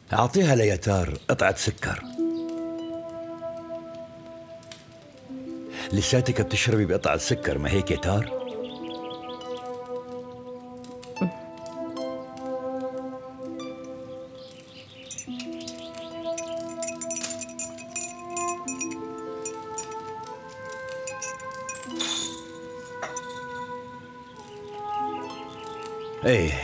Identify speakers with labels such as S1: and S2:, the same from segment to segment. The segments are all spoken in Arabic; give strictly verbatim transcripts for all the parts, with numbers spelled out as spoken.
S1: أعطيها ليتار قطعة سكر. لساتك بتشربي بقطعة سكر، ما هيك يتار؟ ايه،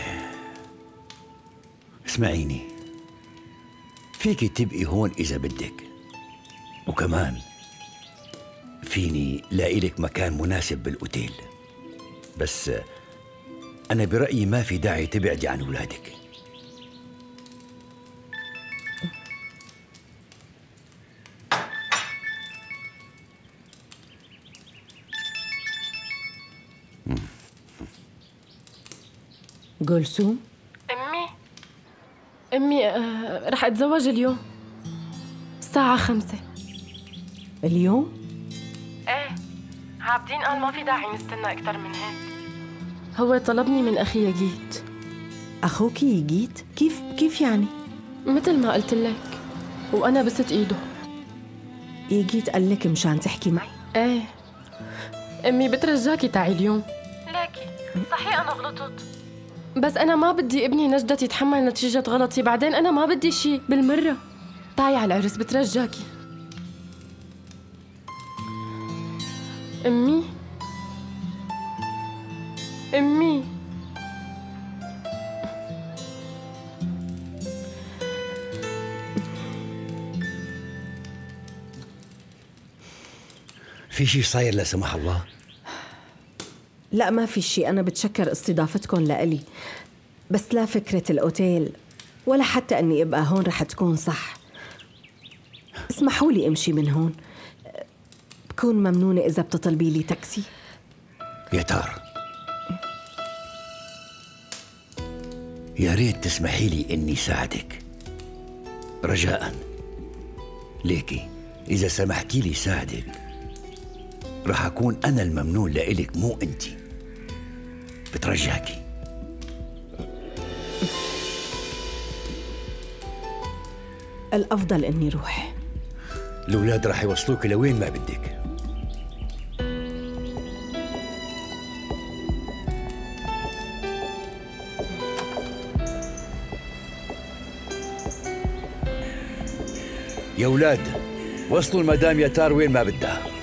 S1: اسمعيني، فيكي تبقي هون إذا بدك، وكمان فيني لاقي لك مكان مناسب بالأوتيل، بس أنا برأيي ما في داعي تبعدي عن أولادك.
S2: جلسوم؟
S3: أمي أمي آه، رح أتزوج اليوم الساعة خمسة.
S2: اليوم؟
S3: ايه، عابدين قال ما في داعي نستنى أكثر من هيك. هو طلبني من أخي يجيت.
S2: أخوك يجيت؟ كيف كيف يعني؟
S3: مثل ما قلت لك، وأنا بست إيده.
S2: يجيت قال لك مشان تحكي معي؟
S3: ايه أمي، بترجاكي تعي اليوم. ليكي صحيح أنا غلطت، بس أنا ما بدي ابني نجدة يتحمل نتيجة غلطي، بعدين أنا ما بدي شي بالمرة. تعي على العرس بترجاكي. أمي أمي
S1: في شي صاير لا سمح الله؟
S2: لا ما في شيء، أنا بتشكر استضافتكم لإلي، بس لا فكرة الأوتيل ولا حتى أني أبقى هون رح تكون صح. اسمحوا لي أمشي من هون، بكون ممنونة إذا بتطلبي لي تاكسي.
S1: يتار، يا ريت تسمحي لي إني ساعدك رجاءً. ليكي إذا سمحتي لي ساعدك رح أكون أنا الممنون لإلك مو أنتي. بترجاكي.
S2: الأفضل إني روح.
S1: الأولاد رح يوصلوك لوين ما بدك. يا أولاد وصلوا المدام يتار وين ما بدها.